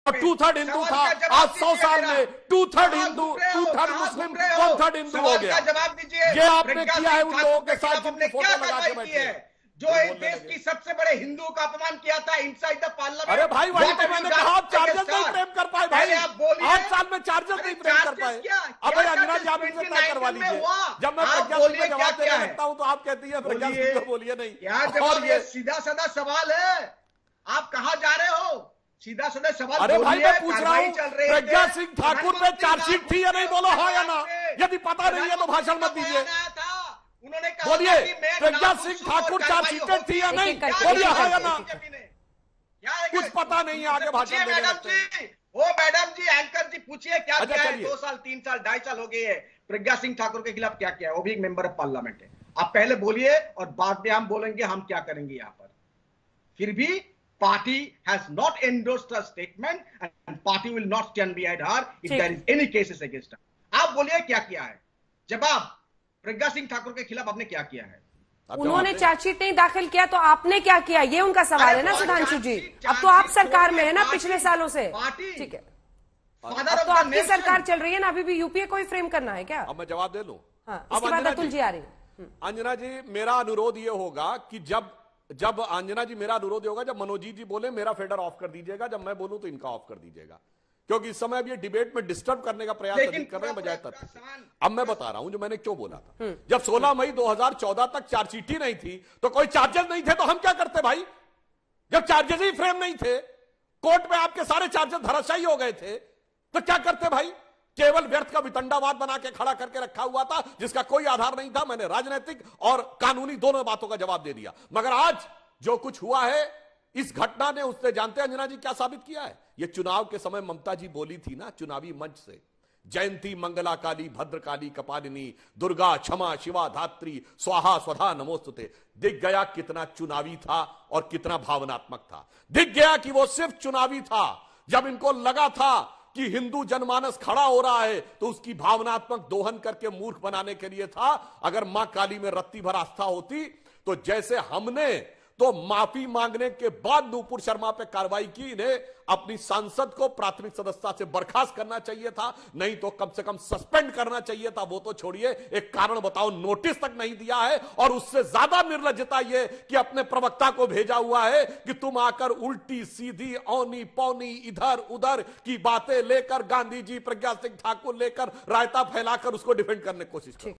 To third Hindu था, आज 100 साल में two third Hindu, two third Muslim, 1/3 Hindu हो गया। जवाब दीजिए। ये आपने किया है उन लोगों के साथ जिनकी फोटो लगा के बैठे हैं, जो इस देश की सबसे बड़े हिंदुओं का अपमान किया था इनसाइड द पार्लियामेंट। अरे भाई वही तो मैंने कहा, आप चार्जेस नहीं फ्रेम कर पाए भाई, 8 साल में चार्जेस नहीं फ्रेम कर पाए। अब भाई अंजना जी आप इनसे तय करवा लीजिए। जब मैं प्रज्ञा सिंह को जवाब देने लगता हूं तो आप कहती है प्रज्ञा सिंह को बोलिए नहीं। और ये सीधा साधा सवाल है, आप कहां जा रहे हो? सीधा साधा सवाल। अरे भाई मैं पूछ रहा हूं, प्रज्ञा सिंह ठाकुर पे चार्जशीट थी या नहीं, बोलो हाँ या ना। यदि पता नहीं है तो भाषण मत दीजिए, उन्होंने बोलिए प्रज्ञा सिंह ठाकुर चार्जशीटेड थी या नहीं, बोलिए हाँ या ना। कुछ पता नहीं है, आगे भाषण देने लगते हैं। ओ मैडम जी, एंकर जी पूछिए क्या किया है? 2 साल 3 साल 2.5 साल हो गए हैं, प्रज्ञा सिंह ठाकुर के खिलाफ क्या किया है? वो भी एक मेंबर ऑफ पार्लियामेंट है। आप पहले बोलिए और बाद में हम बोलेंगे हम क्या करेंगे यहां पर। फिर भी party has not endorsed a statement and party will not stand behind her if there is any cases against her. आप बोलिए क्या किया है? जवाब, प्रज्ञा सिंह ठाकुर के खिलाफ आपने क्या किया है? उन्होंने चार्जशीट नहीं दाखिल किया तो आपने क्या किया, ये उनका सवाल है ना सुधांशु जी। अब तो आप सरकार में है ना पिछले सालों से, ठीक है। अब तो आपकी सरकार चल रही है ना, अभी भी यूपीए को ही फ्रेम करना है क्या? अब मैं जवाब दे लूं। हाँ, इसके बाद अतुल जी आ रही है। अंजना जी मेरा अनुरोध ये होगा कि जब अंजना जी मेरा अनुरोध होगा, जब मनोजीत जी बोले मेरा फेडर ऑफ कर दीजिएगा, जब मैं बोलूं तो इनका ऑफ कर दीजिएगा, क्योंकि इस समय अब ये डिबेट में डिस्टर्ब करने का प्रयास अधिक कर रहे हैं बजाय तथ्य से। अब मैं बता रहा हूं जो मैंने क्यों बोला था। जब 16 मई 2014 तक चार्जशीट ही नहीं थी तो कोई चार्जेस नहीं थे, तो हम क्या करते भाई? जब चार्जेस ही फ्रेम नहीं थे, कोर्ट में आपके सारे चार्जेस धराशायी हो गए थे, तो क्या करते भाई? केवल व्यर्थ का वितंडावाद बना के खड़ा करके रखा हुआ था जिसका कोई आधार नहीं था। मैंने राजनीतिक और कानूनी दोनों बातों का जवाब दे दिया। मगर आज जो कुछ हुआ है, इस घटना ने, उसने जानते हैं अंजना जी क्या साबित किया है? ये चुनाव के समय ममता जी बोली थी ना चुनावी मंच से, जयंती मंगला काली भद्रकाली कपालिनी दुर्गा क्षमा शिवा धात्री स्वाहा स्वधा नमोस्तुते। दिख गया कितना चुनावी था और कितना भावनात्मक था। दिख गया कि वो सिर्फ चुनावी था। जब इनको लगा था कि हिंदू जनमानस खड़ा हो रहा है तो उसकी भावनात्मक दोहन करके मूर्ख बनाने के लिए था। अगर मां काली में रत्ती भर आस्था होती तो जैसे हमने तो माफी मांगने के बाद नूपुर शर्मा पे कार्रवाई की, इन्हें अपनी सांसद को प्राथमिक सदस्यता से बर्खास्त करना चाहिए था, नहीं तो कम से कम सस्पेंड करना चाहिए था। वो तो छोड़िए, एक कारण बताओ, नोटिस तक नहीं दिया है। और उससे ज्यादा निर्लज्जता यह कि अपने प्रवक्ता को भेजा हुआ है कि तुम आकर उल्टी सीधी औनी पौनी इधर उधर की बातें लेकर गांधी जी प्रज्ञा सिंह ठाकुर लेकर रायता फैलाकर उसको डिफेंड करने की कोशिश करो।